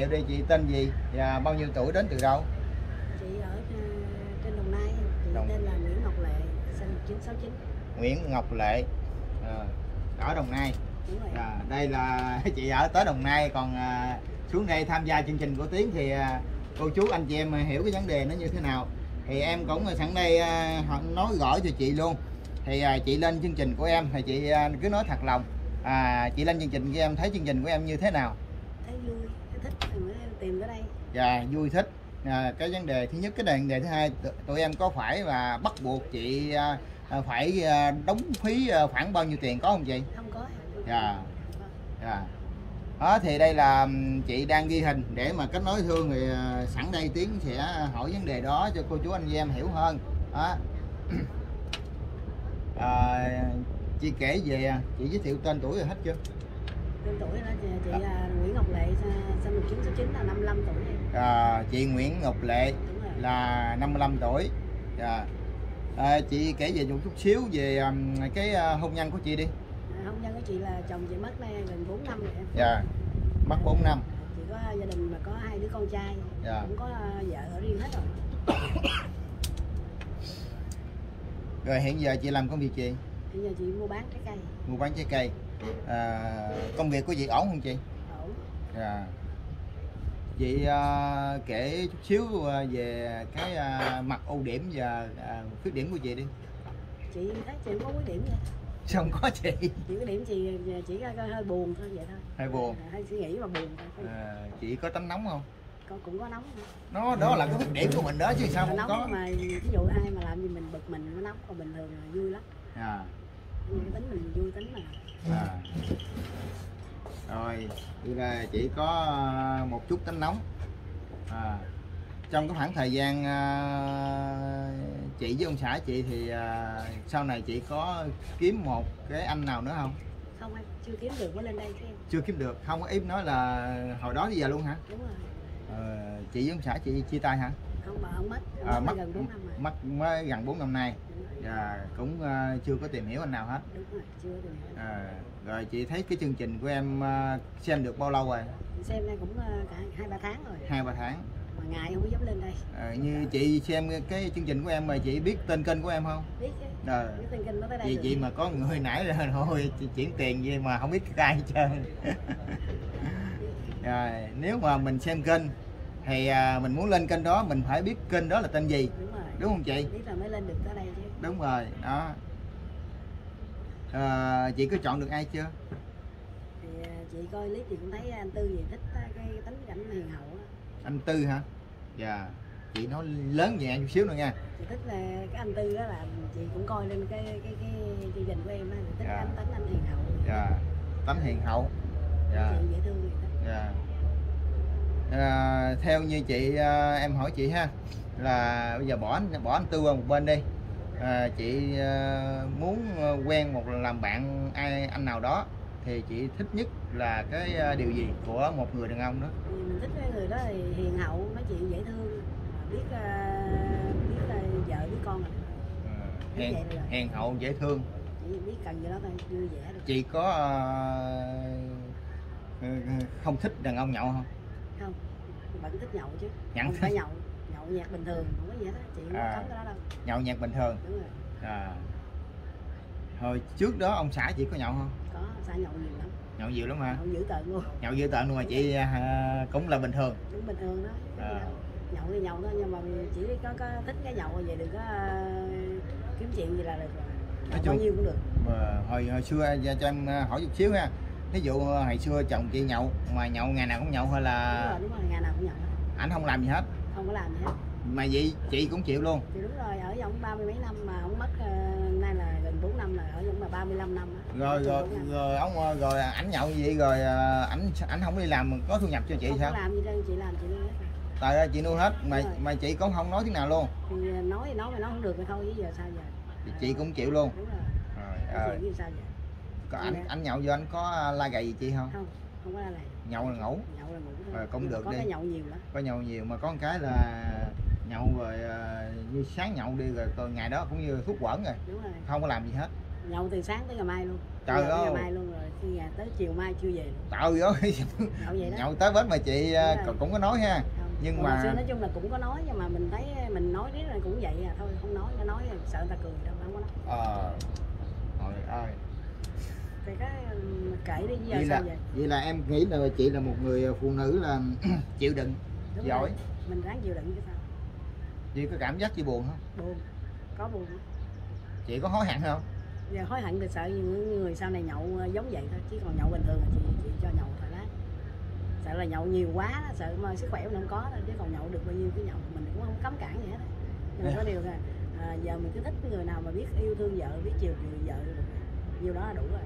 thiệu đi, chị tên gì và bao nhiêu tuổi, đến từ đâu? Chị ở trên Đồng Nai, chị tên là Nguyễn Ngọc Lệ, sinh 1969. Nguyễn Ngọc Lệ, ở Đồng Nai. Đúng rồi. Đây là chị ở tới Đồng Nai, còn xuống đây tham gia chương trình của Tiến thì cô chú anh chị em hiểu cái vấn đề nó như thế nào thì em cũng sẵn đây nói rõ cho chị luôn. Thì chị lên chương trình của em thì chị cứ nói thật lòng, chị lên chương trình của em thấy chương trình của em như thế nào? Thấy vui, thấy thích thì mới tìm tới đây. Dạ, vui thích. Cái vấn đề thứ nhất, cái vấn đề thứ hai, tụi em có phải là bắt buộc chị phải đóng phí khoảng bao nhiêu tiền có không chị? Không có. Dạ. Dạ. Đó thì đây là chị đang ghi hình để mà kết nối thương, thì sẵn đây Tiến sẽ hỏi vấn đề đó cho cô chú anh chị em hiểu hơn. Đó. Chị kể về, chị giới thiệu tên tuổi rồi hết chưa? Tên tuổi là chị là Nguyễn Ngọc Lệ, sinh 1969, là 55 tuổi. Chị Nguyễn Ngọc Lệ là 55 tuổi. Chị kể về một chút xíu về cái hôn nhân của chị đi. Hôn nhân của chị là chồng chị mất nay gần 4 năm rồi em. Dạ. Mất 4 năm. Chị có gia đình mà có 2 đứa con trai. Dạ. Cũng có vợ ở riêng hết rồi. Rồi hiện giờ chị làm công việc gì? Hiện giờ chị mua bán trái cây. Mua bán trái cây. Công việc của chị ổn không chị? Ổn. Dạ. Chị kể chút xíu về cái mặt ưu điểm và khuyết điểm của chị đi. Chị thấy chị không có khuyết điểm vậy. Không có chị. Chỉ có điểm chị chỉ hơi buồn thôi, vậy thôi. Hơi buồn. Hơi suy nghĩ mà buồn thôi. Chị có tính nóng không? Cũng có nóng. Đó là cái khuyết điểm của mình đó chứ sao không nóng có. Mà ví dụ ai mà làm gì mình bực mình nó nóng, còn bình thường là vui lắm. Tính mình vui tính mà. Rồi vậy là chị có một chút tính nóng. Trong cái khoảng thời gian chị với ông xã chị thì sau này chị có kiếm một cái anh nào nữa không? Không, em chưa kiếm được mới lên đây chứ em. Chưa kiếm được, không có ý nói là hồi đó tới giờ luôn hả? Đúng rồi. Chị với ông xã chị chia tay hả? Không, bà ông mất, mất gần 4 năm rồi. Mất mới gần 4 năm nay. Cũng chưa có tìm hiểu anh nào hết. Đúng rồi, chưa tìm hiểu. Rồi chị thấy cái chương trình của em xem được bao lâu rồi? Xem đây cũng cả 2-3 tháng rồi. 2-3 tháng. Mà ngày không có dám lên đây. Như chị xem cái chương trình của em mà chị biết tên kênh của em không? Biết chứ. Biết tên kênh nó tới đây. Vì chị mà có người nãy rồi thôi chị chuyển tiền gì mà không biết cái ai hết trơn. Nếu mà mình xem kênh thì mình muốn lên kênh đó mình phải biết kênh đó là tên gì. Đúng rồi. Đúng không chị? Biết là mới lên được tới đây chứ. Đúng rồi, đó. Chị có chọn được ai chưa? Thì chị coi clip thì cũng thấy anh Tư gì thích cái tính cảnh hiền hậu á. Anh Tư hả? Dạ. Chị nói lớn nhẹ chút xíu nữa nha. Chị thích là cái anh Tư đó, là chị cũng coi lên cái chương trình của em á, thích tính anh hiền hậu. Dạ. Tánh hiền hậu. Dạ. Chị dễ thương vậy đó. Dạ. Theo như chị, em hỏi chị ha, là bây giờ bỏ anh Tư qua một bên đi, chị muốn quen một làm bạn anh nào đó thì chị thích nhất là cái điều gì của một người đàn ông đó? Mình thích cái người đó thì hiền hậu, nói chuyện dễ thương, biết vợ biết con rồi. Hiền hậu dễ thương. Chị biết cần gì đó thôi, vui vẻ được. Chị có không thích đàn ông nhậu không? Không, vẫn thích nhậu chứ. Không phải nhậu nhạc bình thường, không có gì hết á, chị không có cấm cái đó đâu. Nhậu nhạc bình thường. Đúng rồi. Hồi trước đó ông xã chị có nhậu không? Có, xã nhậu nhiều lắm. Nhậu nhiều lắm hả? Nhậu dữ tợn luôn. Nhậu dữ tợn luôn mà chị cũng là bình thường. Cũng bình thường đó. Nhậu thì nhậu thôi, nhưng mà chỉ có thích cái nhậu vậy, đừng có kiếm chuyện gì là được rồi. Nói bao nhiêu cũng được. Mà hồi xưa cho em hỏi chút xíu ha. Ví dụ hồi xưa chồng chị nhậu mà nhậu ngày nào cũng nhậu hay là? Đúng rồi, ngày nào cũng nhậu. Ảnh không làm gì hết? Không có làm gì hết. Mà vậy chị cũng chịu luôn? Thì đúng rồi, ở trong 30 mấy năm mà ông mất, nay là gần 4 năm rồi, ở trong mà 35 năm. Rồi ảnh nhậu như vậy rồi ảnh không đi làm có thu nhập cho chị? Không sao? Không làm gì đâu, chị làm chị nuôi hết. Tại ra chị nuôi hết mà chị cũng không nói tiếng nào luôn? Thì nói mà nó không được thì thôi, chứ giờ sao giờ? Thì chị cũng chịu luôn? Đúng rồi. Chị sao vậy? Có ảnh nhậu vô anh có la gầy gì chị không? Không có la gầy. Nhậu là ngủ. Thôi. Cũng được. Có đi. Có nhậu nhiều lắm. Có nhậu nhiều mà có một cái là nhậu rồi như sáng nhậu đi rồi ngày đó cũng như thuốc quẩn rồi. Đúng rồi. Không có làm gì hết. nhậu từ sáng tới ngày mai luôn. Trời ơi, ngày mai luôn, rồi khi nhà tới chiều mai chưa về luôn. trời ơi. Nhậu tới bến mà chị cũng có nói ha. Nhưng mà xưa nói chung là cũng có nói, nhưng mà mình thấy mình nói riết là cũng vậy thôi, không nói, nó nói sợ người ta cười đâu, không có nói. Trời ơi. Thì cái kể đi, giờ vậy sao là, vậy? Vậy là em nghĩ là chị là một người phụ nữ là chịu đựng. Đúng giỏi rồi. Mình ráng chịu đựng chứ sao. Chị có cảm giác chị buồn không? Buồn, có buồn. Chị có hối hận không? Giờ hối hận thì sợ những người sau này nhậu giống vậy thôi, chứ còn nhậu bình thường là chị cho nhậu thoải mái. Sợ là nhậu nhiều quá, sợ mà sức khỏe mình không có thôi, chứ còn nhậu được bao nhiêu cứ nhậu, mình cũng không cấm cản gì hết. Nhưng mà có điều là giờ mình cứ thích người nào mà biết yêu thương vợ, biết chiều chuộng vợ được, nhiêu đó là đủ rồi.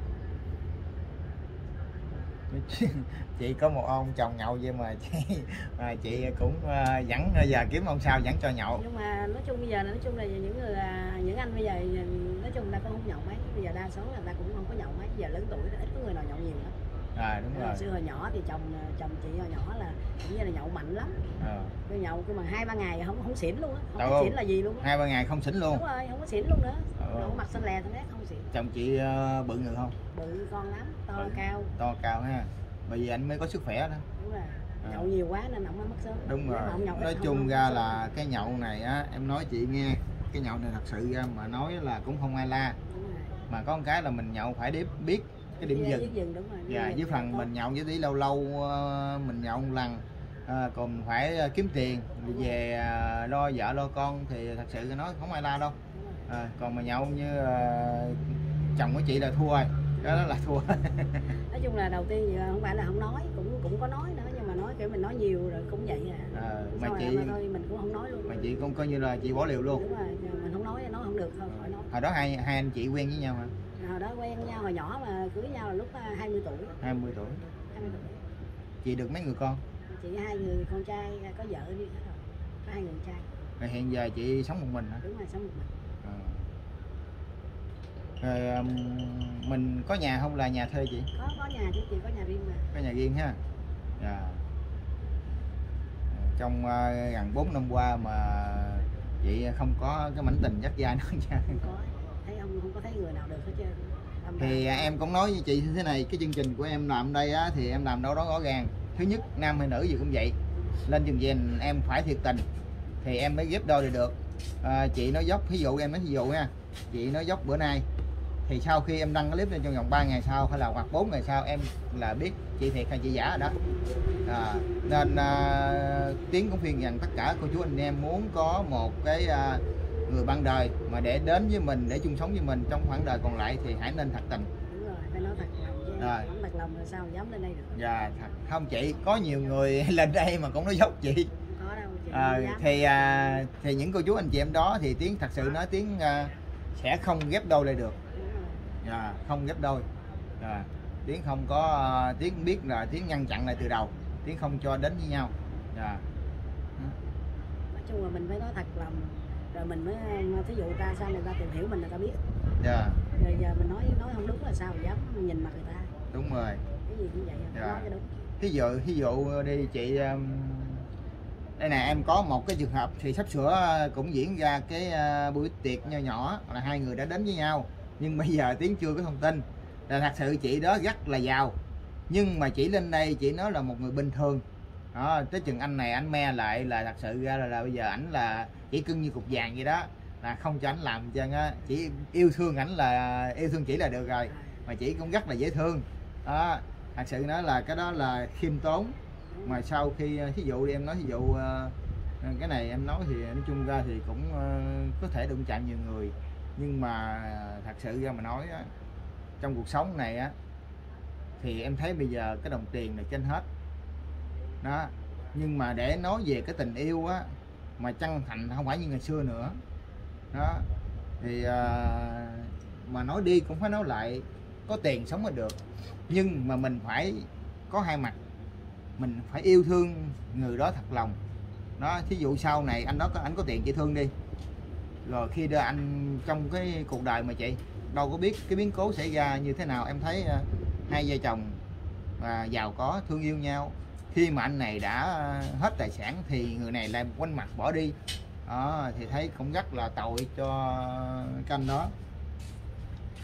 Chị có một ông chồng nhậu vậy mà chị cũng vẫn giờ kiếm ông sao vẫn cho nhậu. Nhưng mà nói chung bây giờ nói chung là những anh bây giờ nói chung ta cũng không nhậu mấy, bây giờ đa số là ta cũng không có nhậu mấy, giờ lớn tuổi ít có người nào nhậu nhiều lắm. Đúng rồi. Hồi xưa hồi nhỏ thì chồng chị hồi nhỏ là cũng như là nhậu mạnh lắm. Tôi nhậu cứ mà 2-3 ngày không xỉn luôn á, không có xỉn là gì luôn á. 2-3 ngày không xỉn luôn. Đúng rồi, không có xỉn luôn nữa. Đổ mặt xanh lè thôi đấy, không xỉn. Chồng chị bự người không? Bự con lắm, cao. To cao ha. Bởi vì anh mới có sức khỏe đó. Đúng rồi. Nhậu nhiều quá nên ông mới mất sớm. Đúng rồi. Nói chung ra là cái nhậu này á, em nói chị nghe, cái nhậu này thật sự ra mà nói là cũng không ai la. Mà có một cái là mình nhậu phải biết cái điểm dừng. Đúng rồi. Dạ, với phần mình nhậu với tí lâu lâu mình nhậu một lần còn phải kiếm tiền về lo vợ lo con thì thật sự nói không ai la đâu. Còn mà nhậu như chồng của chị là thua rồi, đó là thua. Nói chung là đầu tiên không phải là không nói, cũng có nói nữa, nhưng mà nói kiểu mình nói nhiều rồi cũng vậy mà chị thôi mình cũng không nói luôn. Mà chị cũng coi như là chị bỏ liều luôn. Đúng rồi, mình không nói không được, thôi khỏi nói. Hồi đó hai anh chị quen với nhau hả? Hồi đó quen nhau hồi nhỏ mà cưới nhau là lúc 20 tuổi. 20 tuổi. 20 tuổi. Chị được mấy người con? Chị 2 người con trai, có vợ đi hết rồi. Có 2 người con trai. Rồi hiện giờ chị sống một mình hả? Đúng rồi, sống một mình. Rồi mình có nhà không, là nhà thuê chị? Có nhà chứ, chị có nhà riêng mà. Có nhà riêng ha. Trong gần 4 năm qua mà chị không có cái mảnh tình dắt dai nữa nha. Không có, thấy không có thấy người nào được hết trơn. Thì em cũng nói với chị như thế này, cái chương trình của em làm đây á, thì em làm đâu đó rõ ràng. Thứ nhất, nam hay nữ gì cũng vậy, lên chương trình em phải thiệt tình thì em mới ghép đôi được. Chị nói dốc, ví dụ em nói ví dụ nha, chị nói dốc bữa nay thì sau khi em đăng cái clip lên trong vòng 3 ngày sau hay là hoặc 4 ngày sau em là biết chị thiệt hay chị giả rồi đó. Nên Tiến cũng khuyên rằng tất cả cô chú anh em muốn có một cái người bạn đời mà để đến với mình, để chung sống với mình trong khoảng đời còn lại thì hãy nên thật tình. Đúng rồi, phải nói thật lòng chứ. Không thật lòng là sao dám lên đây được. Dạ, thật. Không chị, có nhiều người lên đây mà cũng nói dốc chị. Không có đâu, chị thì những cô chú anh chị em đó thì Tiến thật sự nói Tiến sẽ không ghép đôi lại được. Không ghép đôi. Tiến không có, Tiến biết là Tiến ngăn chặn lại từ đầu, Tiến không cho đến với nhau. Nói chung là mình phải nói thật lòng rồi mình mới, thí dụ ta sao người ta tìm hiểu mình là ta biết. Rồi giờ mình nói không đúng là sao dám nhìn mặt người ta. Đúng rồi. Cái gì cũng vậy, nói cho đúng. Thí dụ đi chị, đây nè, em có một cái trường hợp thì sắp sửa cũng diễn ra cái buổi tiệc nho nhỏ là hai người đã đến với nhau, nhưng bây giờ Tiến chưa có thông tin. Là thật sự chị đó rất là giàu, nhưng mà chỉ lên đây chị nói là một người bình thường đó, tới chừng anh này anh me lại là thật sự ra là bây giờ ảnh là chỉ cưng như cục vàng vậy đó, là không cho ảnh làm chân á, chỉ yêu thương ảnh là yêu thương chỉ là được rồi, mà chị cũng rất là dễ thương đó. Thật sự nói là cái đó là khiêm tốn. Mà sau khi thí dụ đi, em nói thí dụ cái này em nói thì nói chung ra thì cũng có thể đụng chạm nhiều người, nhưng mà thật sự ra mà nói á, trong cuộc sống này á thì em thấy bây giờ cái đồng tiền là trên hết đó, nhưng mà để nói về cái tình yêu á mà chân thành không phải như ngày xưa nữa đó, thì mà nói đi cũng phải nói lại, có tiền sống mới được, nhưng mà mình phải có hai mặt, mình phải yêu thương người đó thật lòng đó. Thí dụ sau này anh có tiền chị thương đi, rồi khi đưa anh trong cái cuộc đời mà chị đâu có biết cái biến cố xảy ra như thế nào. Em thấy hai vợ chồng giàu có thương yêu nhau, khi mà anh này đã hết tài sản thì người này lại quanh mặt bỏ đi đó, thì thấy cũng rất là tội cho canh đó.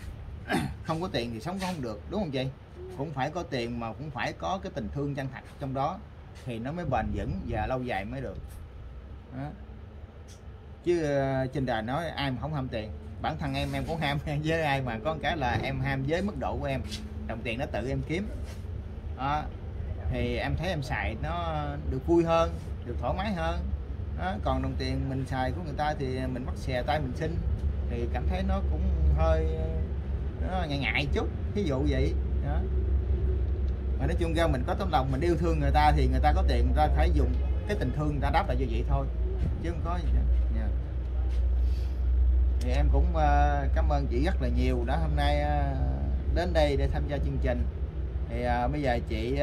không có tiền thì sống cũng không được, đúng không chị? Cũng phải có tiền mà cũng phải có cái tình thương chân thật trong đó thì nó mới bền vững và lâu dài mới được đó. Chứ trên đời nói ai mà không ham tiền, bản thân em cũng ham với ai mà có cái là em ham với mức độ của em, đồng tiền nó tự em kiếm đó. Thì em thấy em xài nó được vui hơn, được thoải mái hơn đó. Còn đồng tiền mình xài của người ta thì mình bắt xè tay mình xin thì cảm thấy nó cũng hơi nó ngại ngại chút, ví dụ vậy đó. Mà nói chung ra mình có tấm lòng mình yêu thương người ta thì người ta có tiền người ta phải dùng cái tình thương người ta đáp lại như vậy thôi, chứ không có gì nữa. Yeah. Thì em cũng cảm ơn chị rất là nhiều đã hôm nay đến đây để tham gia chương trình. Thì bây giờ chị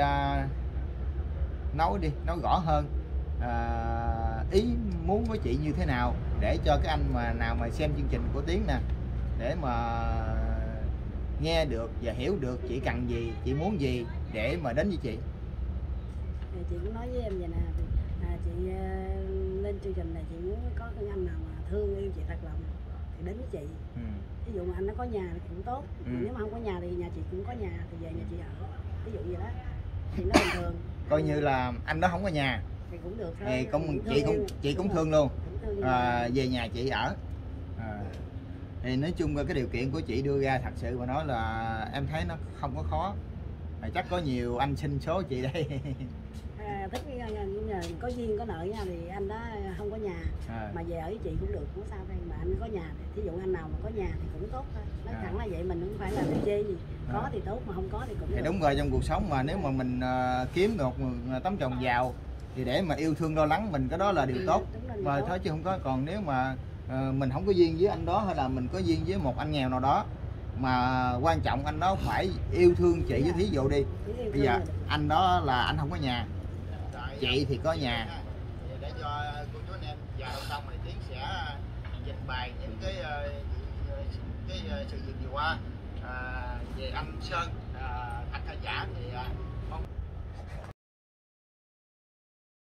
nói rõ hơn ý muốn của chị như thế nào để cho cái anh mà nào mà xem chương trình của Tiến nè, để mà nghe được và hiểu được chị cần gì, chị muốn gì để mà đến với chị. Thì chị cũng nói với em vậy nè, chị lên chương trình này chị muốn có cái anh nào mà thương yêu chị thật lòng thì đến với chị. Ví dụ mà anh nó có nhà thì cũng tốt, mà nếu mà không có nhà thì nhà chị cũng có nhà thì về nhà chị ở, ví dụ vậy đó thì nó bình thường. Coi như là anh đó không có nhà thì cũng được thôi. Thì chị cũng thương luôn, về nhà chị ở. Thì nói chung cái điều kiện của chị đưa ra thật sự mà nói là em thấy nó không có khó. Chắc có nhiều anh xin số chị đây. Thích có duyên có nợ nha, thì anh đó không có nhà mà về ở với chị cũng được, không sao đây. Mà anh có nhà thì thí dụ anh nào mà có nhà thì cũng tốt thôi, nó thẳng là vậy, mình không phải là đi chê gì. Có thì tốt mà không có thì cũng thì được. Đúng rồi, trong cuộc sống mà nếu mà mình kiếm được một tấm chồng giàu thì để mà yêu thương lo lắng mình, cái đó là điều tốt mà thôi, chứ không có. Còn nếu mà mình không có duyên với anh đó, hay là mình có duyên với một anh nghèo nào đó, mà quan trọng anh đó phải yêu thương chị. Với thí dụ đi, bây giờ anh đó là anh không có nhà, chị thì có nhà, để cho cô chú anh em vào xong thì Tiến sẽ trình bày những cái sự việc vừa qua về anh Sơn thật hay giả thì